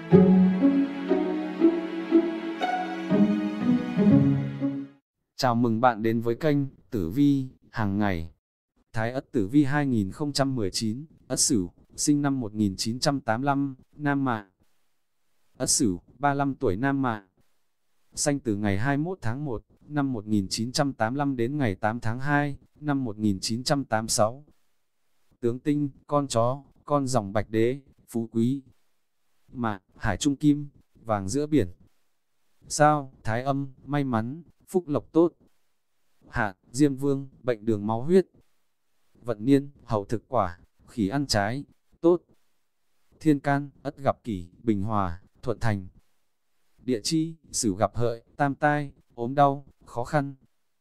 Chào mừng bạn đến với kênh Tử Vi hàng ngày. Thái Ất Tử Vi 2019, Ất Sửu, sinh năm 1985, Nam Mạng. Ất Sửu, 35 tuổi Nam Mạng. Sanh từ ngày 21 tháng 1 năm 1985 đến ngày 8 tháng 2 năm 1986. Tướng tinh, con chó, con rồng Bạch Đế, phú quý. Mạng, Hải Trung Kim, vàng giữa biển. Sao, Thái Âm, may mắn, phúc lộc tốt. Hạn, Diêm Vương, bệnh đường máu huyết. Vận niên, hậu thực quả, khỉ ăn trái, tốt. Thiên can, Ất gặp kỷ, bình hòa, thuận thành. Địa chi, Sửu gặp hợi, tam tai, ốm đau, khó khăn.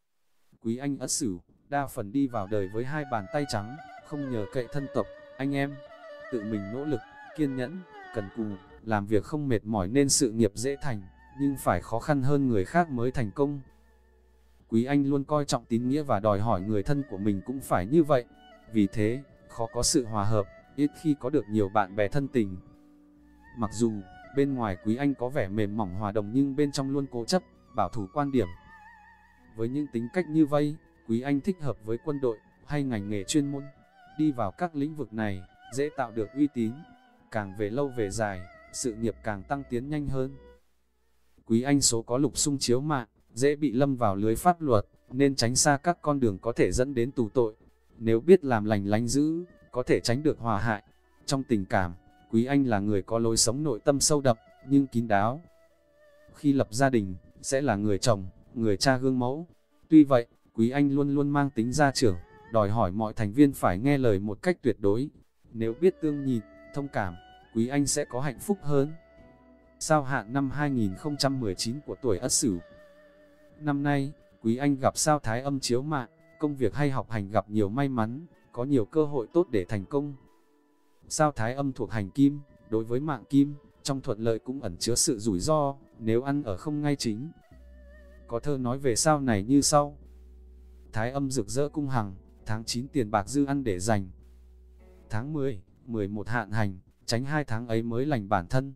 Quý anh Ất Sửu, đa phần đi vào đời với hai bàn tay trắng, không nhờ cậy thân tộc, anh em. Tự mình nỗ lực, kiên nhẫn, cần cù, làm việc không mệt mỏi nên sự nghiệp dễ thành, nhưng phải khó khăn hơn người khác mới thành công. Quý anh luôn coi trọng tín nghĩa và đòi hỏi người thân của mình cũng phải như vậy. Vì thế, khó có sự hòa hợp, ít khi có được nhiều bạn bè thân tình. Mặc dù, bên ngoài Quý anh có vẻ mềm mỏng hòa đồng nhưng bên trong luôn cố chấp, bảo thủ quan điểm. Với những tính cách như vậy, Quý anh thích hợp với quân đội hay ngành nghề chuyên môn. Đi vào các lĩnh vực này, dễ tạo được uy tín. Càng về lâu về dài, sự nghiệp càng tăng tiến nhanh hơn. Quý anh số có lục xung chiếu mạng, dễ bị lâm vào lưới pháp luật, nên tránh xa các con đường có thể dẫn đến tù tội. Nếu biết làm lành lánh dữ, có thể tránh được hòa hại. Trong tình cảm, Quý anh là người có lối sống nội tâm sâu đậm, nhưng kín đáo. Khi lập gia đình, sẽ là người chồng, người cha gương mẫu. Tuy vậy, Quý anh luôn luôn mang tính gia trưởng, đòi hỏi mọi thành viên phải nghe lời một cách tuyệt đối. Nếu biết tương nhìn, thông cảm, Quý anh sẽ có hạnh phúc hơn. Sao hạn năm 2019 của tuổi Ất Sửu. Năm nay, Quý anh gặp sao Thái Âm chiếu mạng, công việc hay học hành gặp nhiều may mắn, có nhiều cơ hội tốt để thành công. Sao Thái Âm thuộc hành kim, đối với mạng kim, trong thuận lợi cũng ẩn chứa sự rủi ro, nếu ăn ở không ngay chính. Có thơ nói về sao này như sau. Thái Âm rực rỡ cung hằng, tháng 9 tiền bạc dư ăn để dành. Tháng 10, 11 hạn hành, tránh 2 tháng ấy mới lành bản thân.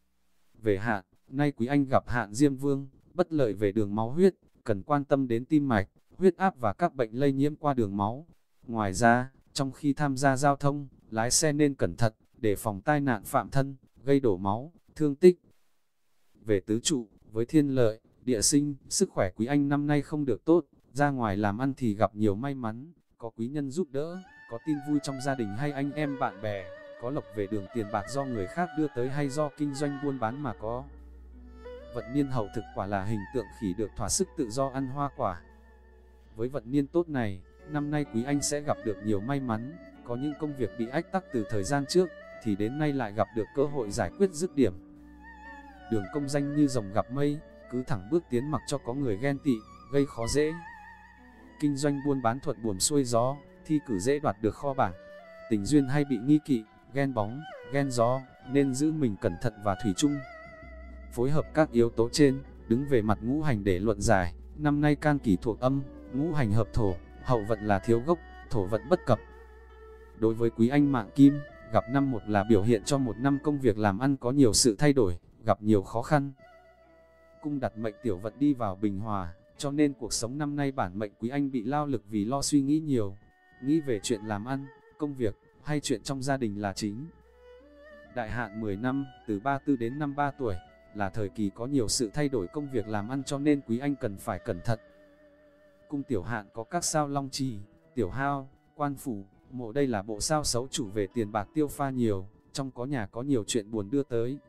Về hạn, nay Quý anh gặp hạn Diêm Vương, bất lợi về đường máu huyết, cần quan tâm đến tim mạch, huyết áp và các bệnh lây nhiễm qua đường máu. Ngoài ra, trong khi tham gia giao thông, lái xe nên cẩn thận, để phòng tai nạn phạm thân, gây đổ máu, thương tích. Về tứ trụ, với thiên lợi, địa sinh, sức khỏe Quý anh năm nay không được tốt, ra ngoài làm ăn thì gặp nhiều may mắn, có quý nhân giúp đỡ, có tin vui trong gia đình hay anh em bạn bè, có lộc về đường tiền bạc do người khác đưa tới hay do kinh doanh buôn bán mà có. Vận niên hậu thực quả là hình tượng khỉ được thỏa sức tự do ăn hoa quả. Với vận niên tốt này, năm nay Quý anh sẽ gặp được nhiều may mắn, có những công việc bị ách tắc từ thời gian trước, thì đến nay lại gặp được cơ hội giải quyết dứt điểm. Đường công danh như rồng gặp mây, cứ thẳng bước tiến mặc cho có người ghen tị, gây khó dễ. Kinh doanh buôn bán thuận buồm xuôi gió, thi cử dễ đoạt được kho bảng. Tình duyên hay bị nghi kỵ, ghen bóng, ghen gió, nên giữ mình cẩn thận và thủy chung. Phối hợp các yếu tố trên, đứng về mặt ngũ hành để luận giải, năm nay can kỷ thuộc âm, ngũ hành hợp thổ, hậu vận là thiếu gốc, thổ vận bất cập. Đối với Quý anh mạng kim, gặp năm một là biểu hiện cho một năm công việc làm ăn có nhiều sự thay đổi, gặp nhiều khó khăn. Cung đặt mệnh tiểu vận đi vào bình hòa, cho nên cuộc sống năm nay bản mệnh Quý anh bị lao lực vì lo suy nghĩ nhiều, nghĩ về chuyện làm ăn, công việc, hay chuyện trong gia đình là chính. Đại hạn 10 năm, từ 34 đến 53 tuổi, là thời kỳ có nhiều sự thay đổi công việc làm ăn cho nên Quý anh cần phải cẩn thận. Cung tiểu hạn có các sao Long Trì, Tiểu Hao, Quan Phủ, Mộ, đây là bộ sao xấu chủ về tiền bạc tiêu pha nhiều, trong có nhà có nhiều chuyện buồn đưa tới.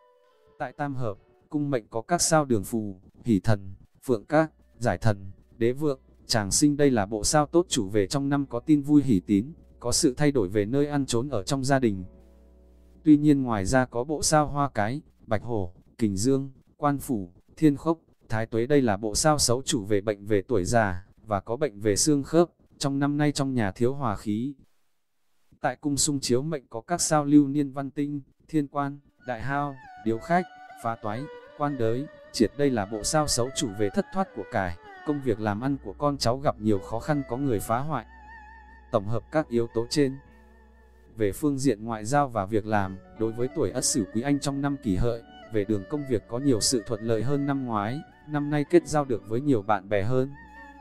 Tại tam hợp, cung mệnh có các sao Đường Phù, Hỷ Thần, Phượng Các, Giải Thần, Đế Vượng, Tràng Sinh, đây là bộ sao tốt chủ về trong năm có tin vui hỷ tín, có sự thay đổi về nơi ăn trốn ở trong gia đình. Tuy nhiên ngoài ra có bộ sao Hoa Cái, Bạch Hổ, Kình Dương, Quan Phủ, Thiên Khốc, Thái Tuế, đây là bộ sao xấu chủ về bệnh về tuổi già, và có bệnh về xương khớp, trong năm nay trong nhà thiếu hòa khí. Tại cung xung chiếu mệnh có các sao Lưu Niên Văn Tinh, Thiên Quan, Đại Hao, Điếu Khách, Phá Toái, Quan Đới, Triệt, đây là bộ sao xấu chủ về thất thoát của cải, công việc làm ăn của con cháu gặp nhiều khó khăn, có người phá hoại. Tổng hợp các yếu tố trên, Về phương diện ngoại giao và việc làm, đối với tuổi Ất Sửu Quý Anh trong năm Kỷ Hợi, về đường công việc có nhiều sự thuận lợi hơn năm ngoái, năm nay kết giao được với nhiều bạn bè hơn.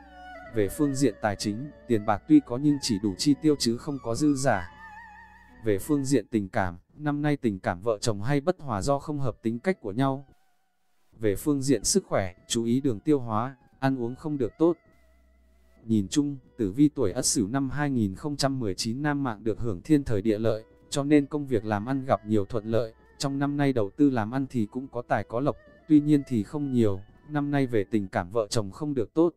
Về phương diện tài chính, tiền bạc tuy có nhưng chỉ đủ chi tiêu chứ không có dư giả. Về phương diện tình cảm, năm nay tình cảm vợ chồng hay bất hòa do không hợp tính cách của nhau. Về phương diện sức khỏe, chú ý đường tiêu hóa, ăn uống không được tốt. Nhìn chung, tử vi tuổi Ất Sửu năm 2019 nam mạng được hưởng thiên thời địa lợi, cho nên công việc làm ăn gặp nhiều thuận lợi. Trong năm nay đầu tư làm ăn thì cũng có tài có lộc, tuy nhiên thì không nhiều, năm nay về tình cảm vợ chồng không được tốt.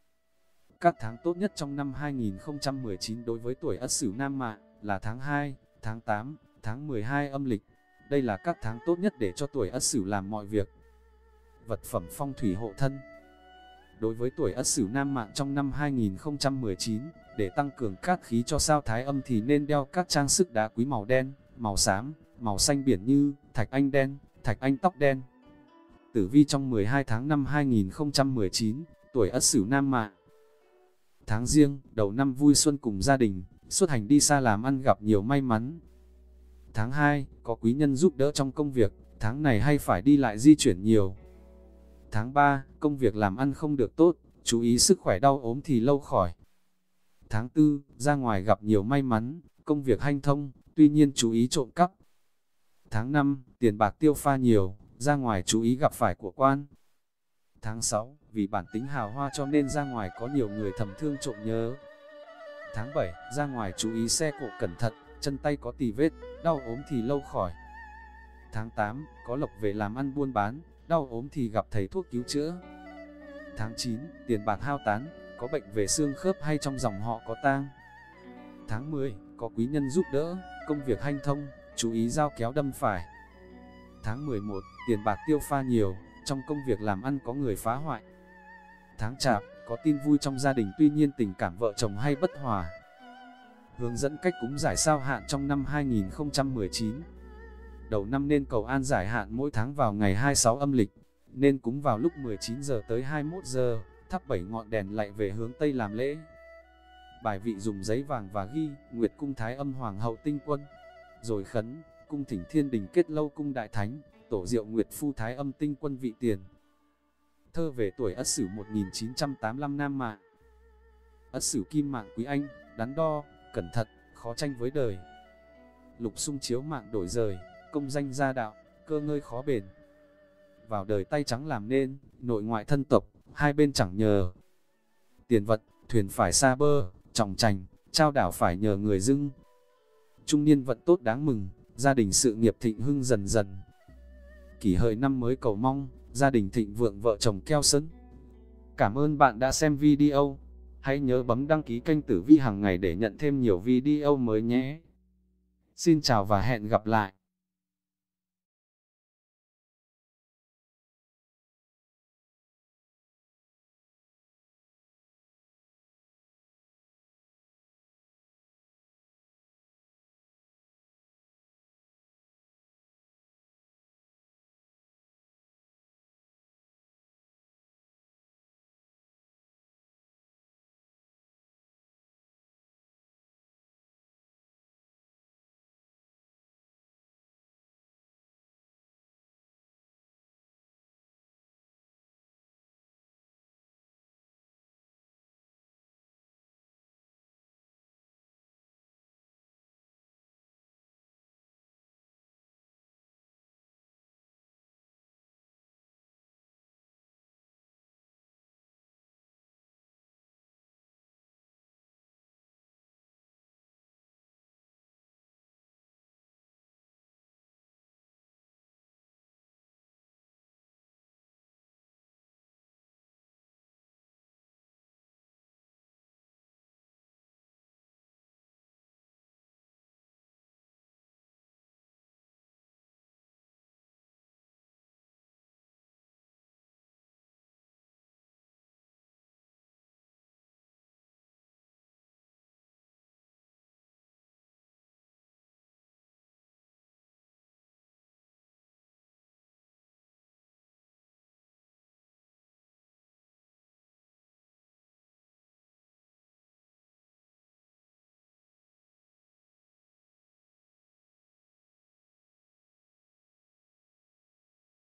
Các tháng tốt nhất trong năm 2019 đối với tuổi Ất Sửu nam mạng là tháng 2, tháng 8, tháng 12 âm lịch. Đây là các tháng tốt nhất để cho tuổi Ất Sửu làm mọi việc. Vật phẩm phong thủy hộ thân. Đối với tuổi Ất Sửu nam mạng trong năm 2019, để tăng cường cát khí cho sao thái âm thì nên đeo các trang sức đá quý màu đen, màu xám, màu xanh biển như thạch anh đen, thạch anh tóc đen. Tử vi trong 12 tháng năm 2019, tuổi Ất Sửu nam mạng. Tháng Giêng, đầu năm vui xuân cùng gia đình, xuất hành đi xa làm ăn gặp nhiều may mắn. Tháng 2, có quý nhân giúp đỡ trong công việc, tháng này hay phải đi lại di chuyển nhiều. Tháng 3, công việc làm ăn không được tốt, chú ý sức khỏe đau ốm thì lâu khỏi. Tháng 4, ra ngoài gặp nhiều may mắn, công việc hanh thông, tuy nhiên chú ý trộm cắp. Tháng 5, tiền bạc tiêu pha nhiều, ra ngoài chú ý gặp phải của quan. Tháng 6, vì bản tính hào hoa cho nên ra ngoài có nhiều người thầm thương trộm nhớ. Tháng 7, ra ngoài chú ý xe cộ cẩn thận, chân tay có tì vết, đau ốm thì lâu khỏi. Tháng 8, có lộc về làm ăn buôn bán, đau ốm thì gặp thầy thuốc cứu chữa. Tháng 9, tiền bạc hao tán, có bệnh về xương khớp hay trong dòng họ có tang. Tháng 10, có quý nhân giúp đỡ, công việc hanh thông, chú ý dao kéo đâm phải. Tháng 11, tiền bạc tiêu pha nhiều, trong công việc làm ăn có người phá hoại. Tháng Chạp, có tin vui trong gia đình tuy nhiên tình cảm vợ chồng hay bất hòa. Hướng dẫn cách cúng giải sao hạn trong năm 2019. Đầu năm nên cầu an giải hạn mỗi tháng vào ngày 26 âm lịch, nên cúng vào lúc 19 giờ tới 21 giờ, thắp 7 ngọn đèn lạy về hướng Tây làm lễ. Bài vị dùng giấy vàng và ghi Nguyệt cung Thái Âm Hoàng hậu Tinh Quân, rồi khấn cung thỉnh Thiên Đình Kết Lâu cung Đại Thánh, tổ diệu Nguyệt phu Thái Âm Tinh Quân vị tiền. Thơ về tuổi Ất Sửu 1985 nam mạng. Ất Sửu kim mạng quý anh, đắn đo, cẩn thận, khó tranh với đời. Lục xung chiếu mạng đổi rời, công danh gia đạo, cơ ngơi khó bền. Vào đời tay trắng làm nên, nội ngoại thân tộc, hai bên chẳng nhờ. Tiền vật, thuyền phải xa bơ, trọng trành, trao đảo phải nhờ người dưng. Trung niên vận tốt đáng mừng, gia đình sự nghiệp thịnh hưng dần dần. Kỷ Hợi năm mới cầu mong, gia đình thịnh vượng vợ chồng keo sơn. Cảm ơn bạn đã xem video. Hãy nhớ bấm đăng ký kênh Tử Vi hàng ngày để nhận thêm nhiều video mới nhé. Xin chào và hẹn gặp lại.